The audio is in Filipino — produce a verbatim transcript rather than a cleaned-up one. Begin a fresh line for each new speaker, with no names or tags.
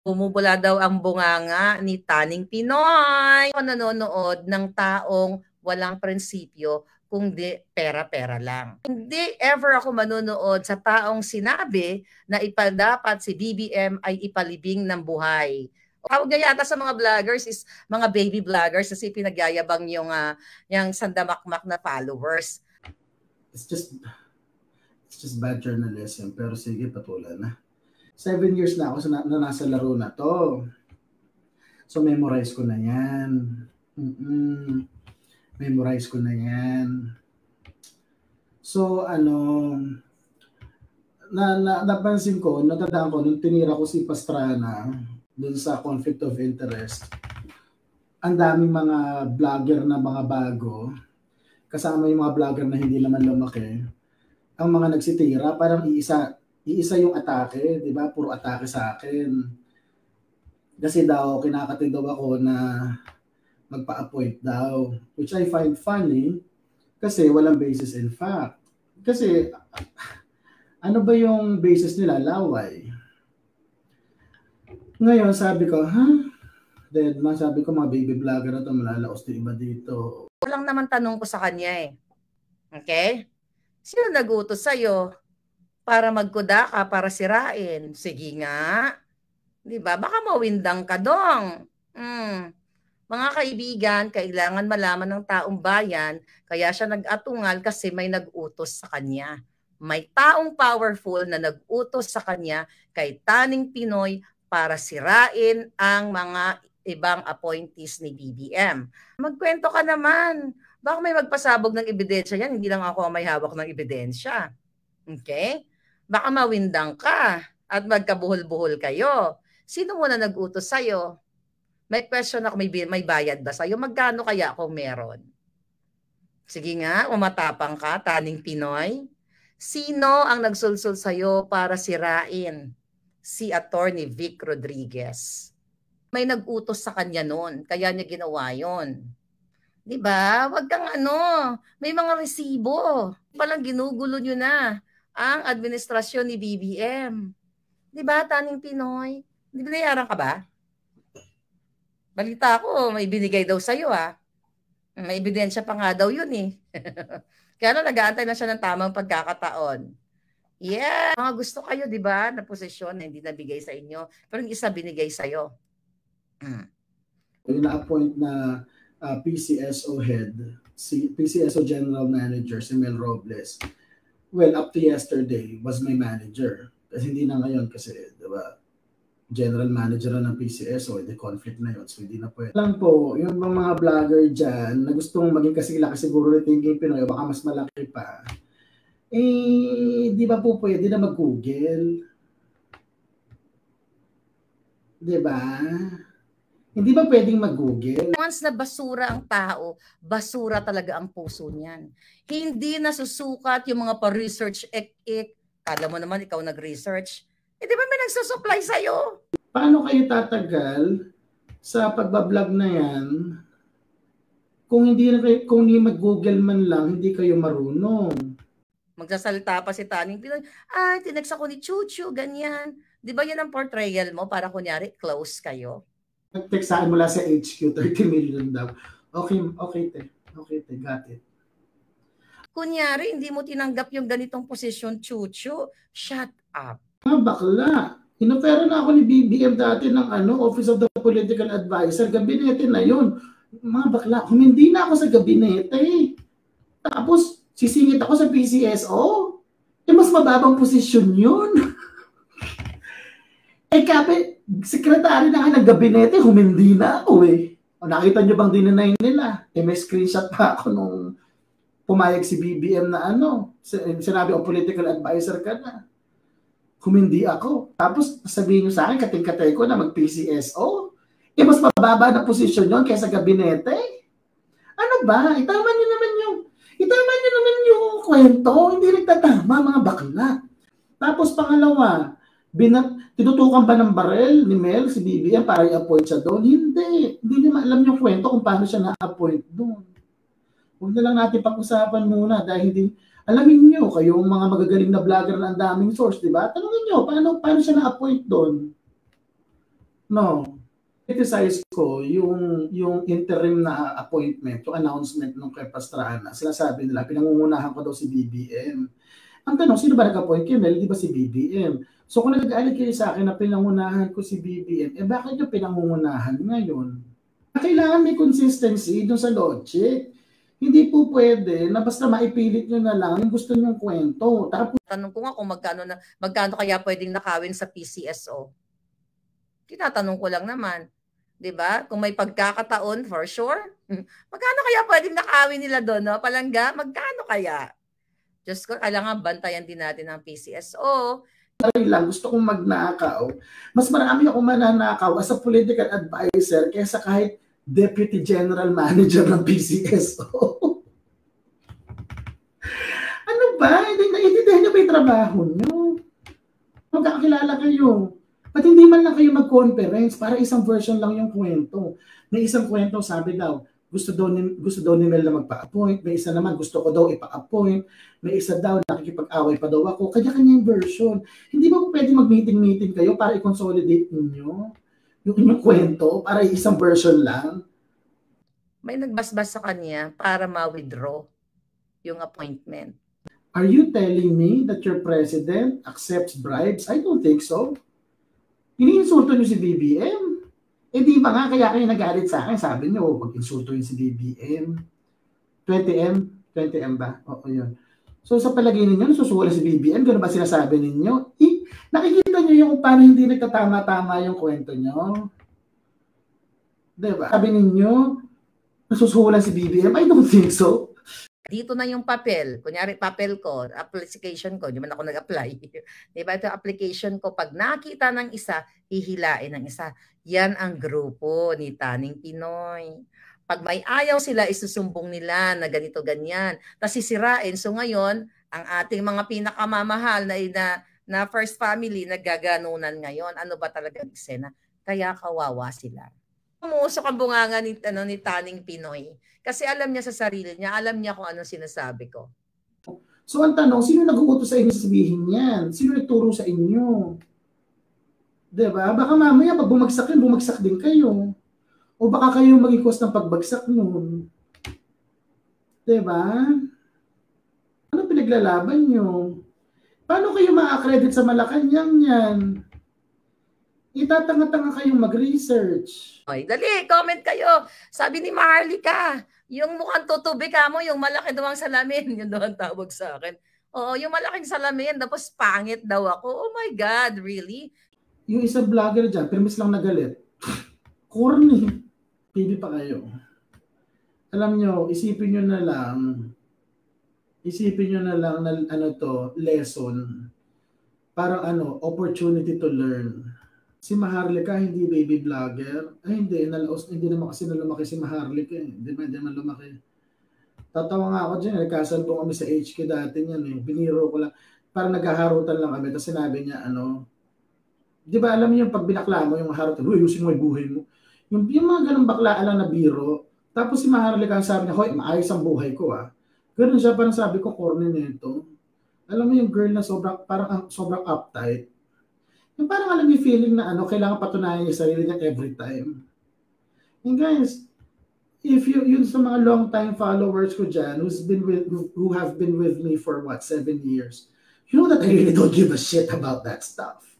Bumubula daw ang bunganga ni Taning Pinoy. Ako nanonood ng taong walang prinsipyo kundi pera-pera lang. Hindi ever ako manonood sa taong sinabi na ipa dapat si B B M ay ipalibing ng buhay. Tawag niya yata sa mga vloggers is mga baby vloggers kasi pinagyayabang yung, uh, yung sandamakmak na followers.
It's just, it's just bad journalism. Pero sige, patulan na. Seven years na ako sa, na nasa laro na to. So, memorize ko na yan. Mm-mm. Memorize ko na yan. So, ano, na, na, napansin ko, natandaan ko, nung tinira ko si Pastrana dun sa conflict of interest, ang daming mga vlogger na mga bago, kasama yung mga vlogger na hindi naman lumaki, ang mga nagsitira, parang iisa, iisa yung atake, di ba? Puro atake sa akin. Kasi daw, kinakati daw ako na magpa-appoint daw. Which I find funny kasi walang basis in fact. Kasi, ano ba yung basis nila? Laway. Ngayon, sabi ko, ha? Dead man, sabi ko, mga baby vlogger na ito, malalaos na iba dito.
Walang naman tanong ko sa kanya eh. Okay? Sino nag-utos sa'yo? Para magkuda ka, para sirain. Sige nga. Di ba? Baka mawindang ka dong. Hmm. Mga kaibigan, kailangan malaman ng taong bayan, kaya siya nag-atungal kasi may nag-utos sa kanya. May taong powerful na nag-utos sa kanya kay Taning Pinoy para sirain ang mga ibang appointees ni B B M. Magkwento ka naman. Baka may magpasabog ng ebidensya yan, hindi lang ako ang may hawak ng ebidensya. Okay? Baka mawindang ka at magkabuhol-buhol kayo. Sino muna nag-utos sa'yo? May question ako, may, may bayad ba sa'yo? Magkano kaya kung meron? Sige nga, umatapang ka, Taning Pinoy. Sino ang nagsulsul sa'yo para sirain? Si Attorney Vic Rodriguez. May nag-utos sa kanya noon, kaya niya ginawa yon. Diba? Wag kang ano, may mga resibo. Palang ginugulo nyo na ang administrasyon ni B B M. Diba, Taning Pinoy? Hindi binayaran ka ba? Balita ko, may binigay daw sa'yo ah. May ebidensya pa nga daw yun eh. Kaya na nag-aantay na siya ng tamang pagkakataon. Yeah, mga gusto kayo, di ba, na posisyon na hindi nabigay sa inyo. Pero yung isa binigay sa'yo. Hmm.
Yung na-appoint na uh, P C S O head, si P C S O General Manager, si Mel Robles, well, up to yesterday, was my manager. Kasi hindi na ngayon kasi, di ba, general manager na ng P C S O, the conflict na yun, so hindi na pwede. Lang po, yung mga vlogger dyan, na gustong maging kasilaki siguro na thinking Pinoy, baka mas malaki pa, eh, di ba po pwede na mag-Google? Di ba? Hindi ba pwedeng mag-Google?
Once na basura ang tao, basura talaga ang puso niyan. Hindi nasusukat yung mga pa-research ek-ek. Kala mo naman ikaw nag-research. Eh, di ba may nagsusupply sa'yo?
Paano kayo tatagal sa pagbablog na yan kung hindi, kung hindi mag-Google man lang, hindi kayo marunong?
Magsasalita pa si Taning Pinoy, ah, tinext ako ni Chuchu, ganyan. Di ba yan ang portrayal mo para kunyari close kayo?
Nag-textaan mula sa H Q, thirty million daw. Okay, okay te. Okay te, got it.
Kunyari, hindi mo tinanggap yung ganitong posisyon, Chuchu, shut up.
Mga bakla. Inopera na ako ni B B M dati ng ano, Office of the Political Advisor. Gabinete na yun. Mga bakla, humindi na ako sa gabinete. Tapos, sisingit ako sa P C S O. Eh, mas mababang posisyon yun. Eh, kape, sekretary na nga ng gabinete, humindi na ako eh. O, nakita nyo bang dinanay nila? Eh, may screenshot pa ako nung pumayag si B B M na ano, sinabi o political advisor ka na. Humindi ako. Tapos sabihin nyo sa akin, kating-katay ko na mag-P C S O. Eh, mas mababa na posisyon yun kaysa gabinete. Ano ba? Itama nyo naman yung, itama nyo naman yung kwento. Hindi nagtatama, mga bakla. Tapos pangalawa, binat, tinutukan ba ng barel ni Mel, si B B M, para i-appoint siya doon? Hindi. Hindi nyo alam yung kwento kung paano siya na-appoint doon. Huwag na lang natin pag-usapan muna dahil hindi, alamin nyo, kayong mga magagaling na vlogger na ang daming source, di ba? Tanungin nyo, paano, paano siya na-appoint doon? No. Criticize ko yung, yung interim na appointment, yung announcement ng kay Pastrana. Sinasabi nila, pinangungunahan ko daw si B B M. Ang tanong, sino ba nag-appoint kay Mel? Di ba si B B M? So kung nag-aalit kayo sa akin na pinangunahan ko si B B M, eh bakit yung pinangungunahan ngayon? Kailangan may consistency dun sa logic. Hindi po pwede na basta maipilit nyo na lang yung gusto nyong kwento. Tapos,
tanong ko nga kung magkano, na, magkano kaya pwedeng nakawin sa P C S O. Tinatanong ko lang naman. Diba? Kung may pagkakataon, for sure. Magkano kaya pwedeng nakawin nila doon? No? Palangga, magkano kaya? Diyos ko, kailangan bantayan din natin ang P C S O.
lang, gusto kong magnakaw. Mas marami akong mananakaw as a political advisor kaysa kahit Deputy General Manager ng P C S O. Ano ba? Hindi naiintindihan niyo ba yung trabaho niyo? Magkakilala kayo. Ba't hindi man lang kayo mag-conference para isang version lang yung kwento? May isang kwento, sabi daw, gusto daw ni, gusto daw ni Mel na magpa-appoint. May isa naman, gusto ko daw ipa-appoint. May isa daw, nakikipag-away pa daw ako. Kanya-kanya yung version. Hindi ba po pwede mag-meeting-meeting kayo para i-consolidate ninyo yung inyong kwento para isang version lang?
May nagbasbas sa kanya para ma-withdraw yung appointment.
Are you telling me that your president accepts bribes? I don't think so. Iniinsulto niyo si B B M. Eh di ba nga kaya kayo nagalit sa akin? Sabi niyo, mag-insulto yun si B B M. twenty M? twenty M ba? Oo, yun. So sa palagay ninyo, nasusuwala si B B M? Gano'n ba sinasabi ninyo? Eh, nakikita niyo yung paano hindi nagtatama-tama yung kwento niyo? Diba? Sabi ninyo, nasusuwala si B B M? I don't think so.
Dito na yung papel. Kunyari, papel ko, application ko, di man ako nag-apply. Diba? Ito application ko. Pag nakita ng isa, hihilain ng isa. Yan ang grupo ni Taning Pinoy. Pag may ayaw sila, isusumbong nila na ganito, ganyan. Tapos sisirain. So ngayon, ang ating mga pinakamamahal na, na, na first family, naggaganunan ngayon. Ano ba talaga ang eksena? Kaya kawawa sila. Umusok ang bunganga ni, ano, ni Taning Pinoy. Kasi alam niya sa sarili niya, alam niya kung anong sinasabi ko.
So ang tanong, sino nag-uutos sa inyo sabihin yan? Sino nagturo sa inyo? Diba? Baka mamaya pag bumagsak yun, bumagsak din kayo. O baka kayo maging cause ng pagbagsak nun. Diba? Ano pinaglalaban nyo? Paano kayo ma-accredit sa Malacanang yan? Itatanga-tanga kayong mag-research.
Ay, dali, comment kayo. Sabi ni Maharlika, yung mukhang tutubi ka mo, yung malaki daw ang salamin. Yun daw ang tawag sa akin. Oo, yung malaking salamin, tapos pangit daw ako. Oh my God, really?
Yung isang vlogger dyan, permis lang nagalit. Corny. Pili pa kayo. Alam nyo, isipin nyo na lang, isipin nyo na lang na ano to, lesson. Parang ano, opportunity to learn. Si Maharlika, hindi baby vlogger. Ay, hindi. Nalaos, hindi naman kasi nalumaki si Maharlika. Eh. Hindi ba, hindi naman lumaki. Tatawa nga ako dyan. Nagkasalbong kami sa H K dati niyan. Eh. Biniro ko lang. Parang naghaharutan lang kami. Tapos sinabi niya, ano, di ba alam niyo yung pag binakla mo, yung harutan, uy, ayusin mo yung buhay mo. Yung, yung mga ganun baklaan lang na biro. Tapos si Maharlika, sabi niya, hoy, maayos ang buhay ko ah. Ganun siya, parang sabi ko, corny nito. Alam mo yung girl na sobrang, parang sobrang uptight. Yung parang alam yung feeling na ano, kailangan patunayan yung sarili niya every time. And guys, if you, yun sa mga long time followers ko dyan, who's been with, who have been with me for what, seven years, you know that I really don't give a shit about that stuff.